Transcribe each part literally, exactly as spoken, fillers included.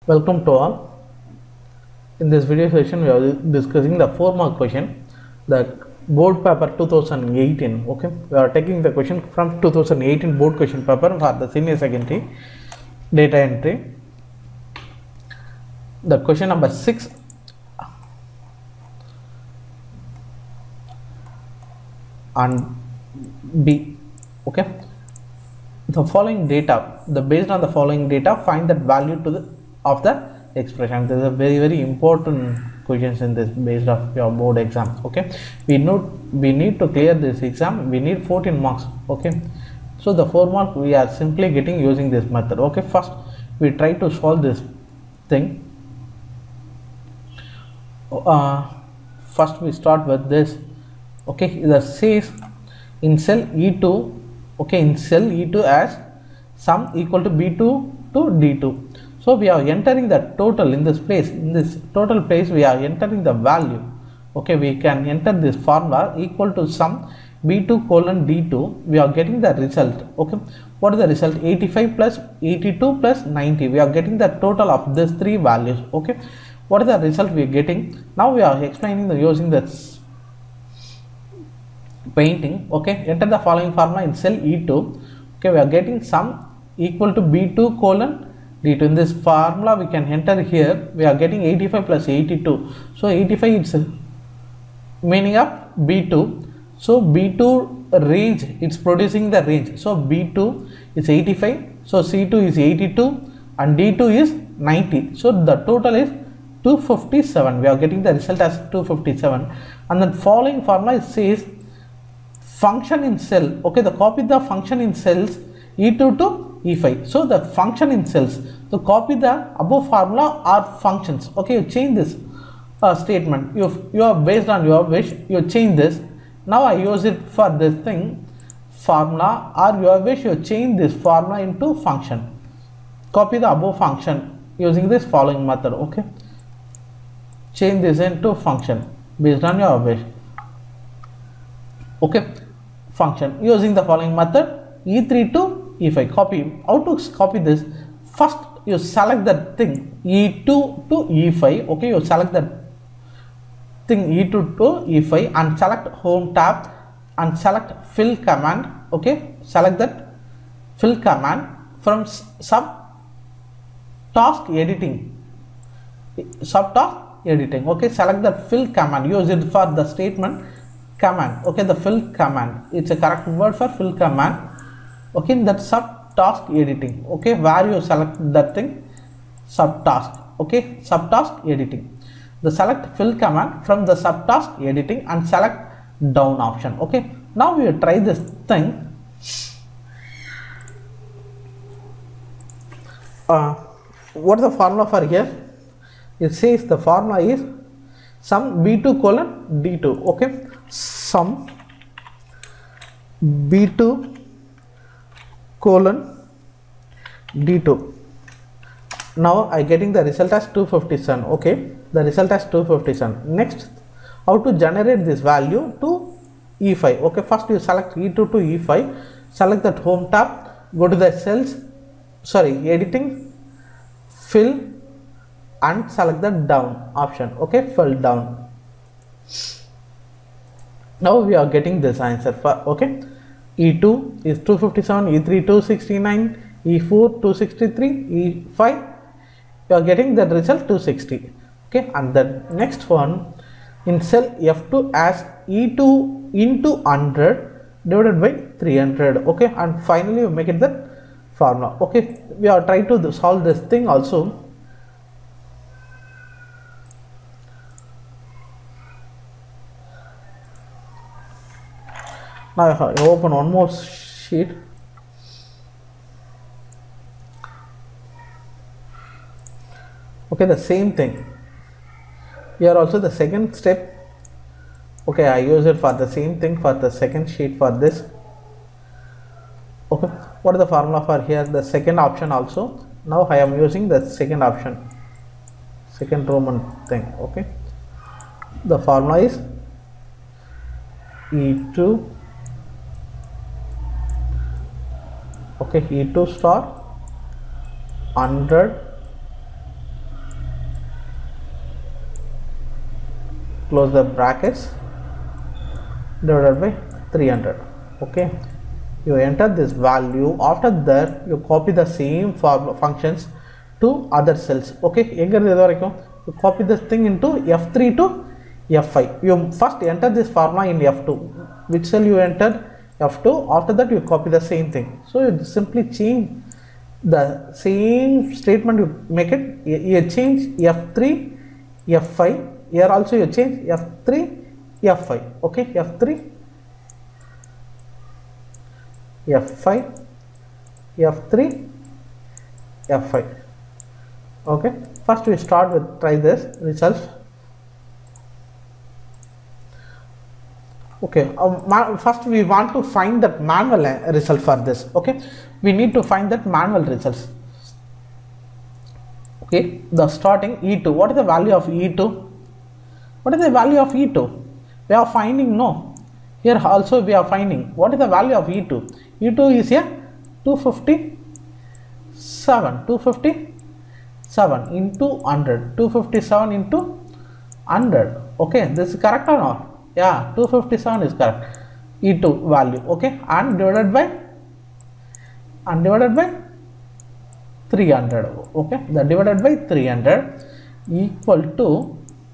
Welcome to all. In this video session, we are discussing the four mark question, the board paper two thousand eighteen. Okay, we are taking the question from two thousand eighteen board question paper for the senior secondary data entry. The question number six. And B. Okay, the following data, the based on the following data, find that value to the of the expression. This is a very very important questions in this based off your board exam. Okay, we know we need to clear this exam. We need fourteen marks. Okay, so the four mark we are simply getting using this method. Okay, first we try to solve this thing. Uh, first we start with this. Okay, the says in cell E two. Okay, in cell E two as sum equal to B two to D two. So we are entering the total in this place. In this total place we are entering the value. Okay, we can enter this formula equal to sum B two colon D two. We are getting the result. Okay, what is the result? eighty-five plus eighty-two plus ninety. We are getting the total of these three values. Okay, what is the result we are getting? Now we are explaining the using the painting. Okay, enter the following formula in cell E two. Okay, we are getting sum equal to B two colon D two. In this formula we can enter here, we are getting eighty-five plus eighty-two. So eighty-five is meaning of B two. So B two range, it's producing the range. So B two is eighty-five. So C two is eighty-two and D two is ninety. So the total is two fifty-seven. We are getting the result as two fifty-seven. And then following formula says function in cell. Okay, the copy the function in cells E two to E five. So the function in cells, so copy the above formula or functions. Okay, you change this uh, statement. You you are based on your wish, you change this. Now I use it for this thing formula, or your wish you change this formula into function. Copy the above function using this following method. Okay, change this into function based on your wish. Okay, function using the following method E three to E five. Copy. How to copy this? First you select that thing E two to E five. Okay, you select that thing E two to E five and select home tab and select fill command. Okay, select that fill command from sub task editing. Sub task editing. Okay, select that fill command. Use it for the statement command. Okay, the fill command, it's a correct word for fill command. Okay, in that sub task editing. Okay, where you select that thing sub task. Okay, sub task editing, the select fill command from the sub task editing and select down option. Okay, now we will try this thing. Uh, what is the formula for here? It says the formula is sum B two colon D two. Okay, sum B two colon D two. Now I getting the result as two fifty-seven. Okay, the result as two fifty-seven. Next, how to generate this value to E five. Okay, first you select E two to E five, select that home tab, go to the cells, sorry, editing, fill and select the down option. Okay, fill down. Now we are getting this answer for, okay, E two is two fifty-seven, E three two sixty-nine, E four two sixty-three, E five you are getting the result two sixty. Okay, and the next one in cell F two as E two into one hundred divided by three hundred. Okay, and finally you make it the formula. Okay, we are trying to solve this thing also. Now I open one more sheet. Okay, the same thing. Here also the second step. Okay, I use it for the same thing for the second sheet for this. Okay, what is the formula for here? The second option also. Now I am using the second option, second Roman thing. Okay, the formula is E two. Okay, E two star one hundred close the brackets, divided by three hundred. Okay, you enter this value. After that you copy the same formula functions to other cells. Okay, you copy this thing into F three to F five. You first enter this formula in F two. Which cell you entered? F two. After that you copy the same thing. So you simply change the same statement, you make it, you change F three, F five. Here also you change F three, F five. Okay, F three, F five, F three, F five. Okay, first we start with try this results. Okay, um, first we want to find that manual result for this. Okay, we need to find that manual results. Okay, the starting E two. What is the value of E two? What is the value of E two? We are finding, no. Here also we are finding. What is the value of E two? E two is here two fifty-seven. two fifty-seven into one hundred. two fifty-seven into one hundred. Okay, this is correct or not? Yeah, two fifty-seven is correct. E two value. Okay, and divided by and divided by three hundred. Okay, the divided by three hundred equal to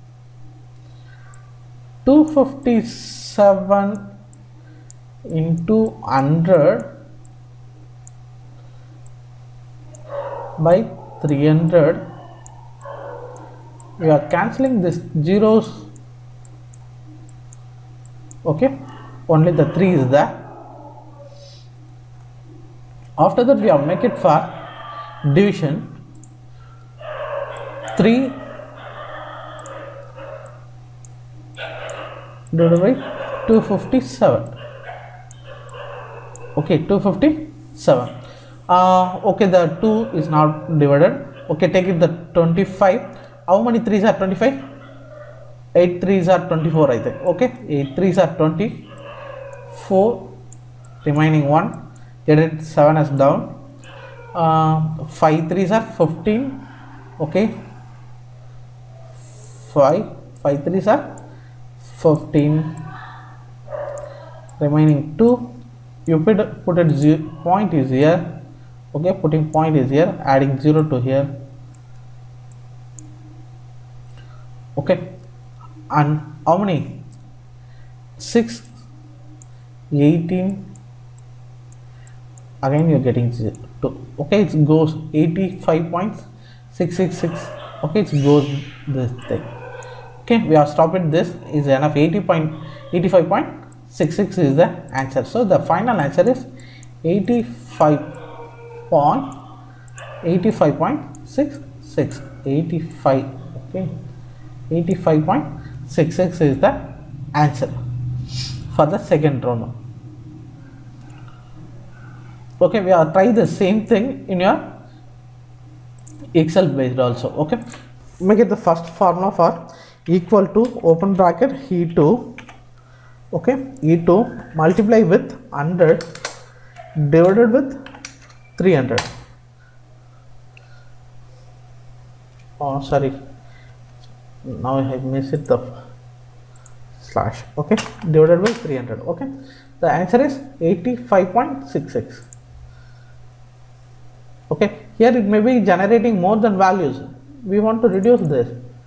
two fifty-seven into one hundred by three hundred. We are cancelling this zeros. Okay, only the three is there. After that we have make it for division. Three divided by two fifty-seven. Okay, two fifty-seven. Uh, okay, the two is now divided. Okay, take it the twenty-five. How many threes are twenty-five? eight threes are twenty-four, I think. Okay, eight threes are twenty-four, remaining one. Get it, seven is down. Uh, five threes are fifteen. Okay, five, five threes are fifteen, remaining two. You put, put it zero, point is here. Okay, putting point is here, adding zero to here. Okay, and how many? six, eighteen. Again you are getting zero. Okay, it goes eighty-five point six six six. Okay, it goes this thing. Okay, we have stopped this is enough. eighty point eighty-five point six six is the answer. So the final answer is eighty-five point eighty-five point six six. eighty-five. Okay, eighty-five point six six is the answer for the second round. Okay, we are try the same thing in your Excel based also. Okay, make it the first formula for equal to open bracket E two. Okay, E two multiply with one hundred divided with three hundred. Oh, sorry, now I have missed the slash. Okay, divided by three hundred. Okay, the answer is eighty-five point six six. Okay, here it may be generating more than values. We want to reduce this.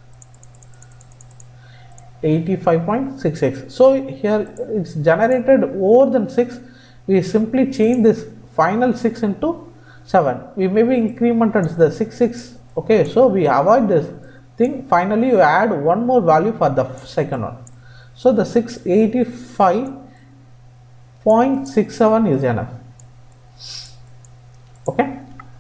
eighty-five point six six. So here it's generated more than six. We simply change this final six into seven. We maybe incremented the six six. Okay, so we avoid this thing. Finally you add one more value for the second one. So the six eighty-five point six seven is enough. Okay,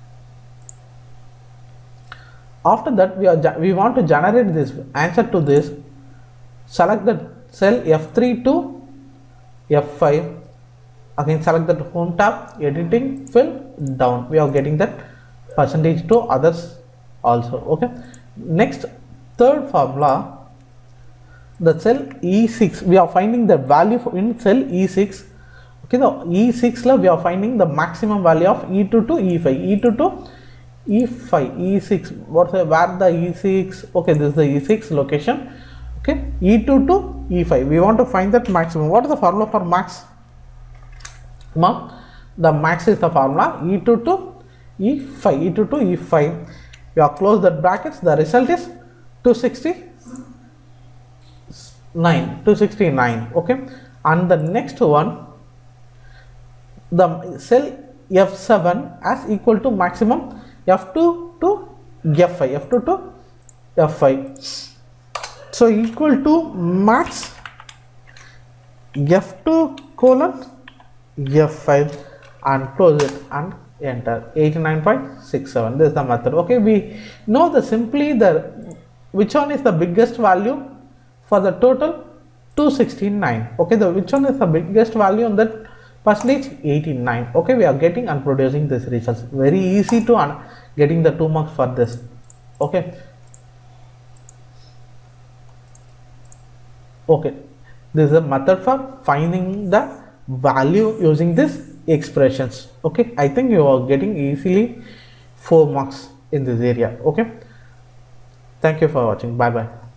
after that we are we want to generate this answer to this. Select the cell F three to F five. Again select that home tab, editing, fill, down. We are getting that percentage to others also. Okay, next third formula, the cell E six, we are finding the value for in cell E six. Okay, the E six la we are finding the maximum value of E two to E five. E two to E five. E six, what's the, where the E six? Okay, this is the E six location. Okay, E two to E five. We want to find that maximum. What is the formula for max? Mark, the max is the formula E two to E five. E two to E five. You have closed the brackets. The result is two sixty-nine. two sixty-nine. Okay, and the next one, the cell F seven as equal to maximum F two to F five. F two to F five. So equal to max F two colon F five and close it and enter. Eighty-nine point six seven. This is the method. Okay, we know the simply the which one is the biggest value for the total two sixty-nine. Okay, the which one is the biggest value on that percentage? eighty-nine. Okay, we are getting and producing this results. Very easy to un getting the two marks for this. Okay. Okay, this is a method for finding the value using this expressions. Okay, I think you are getting easily four marks in this area. Okay, thank you for watching. Bye bye.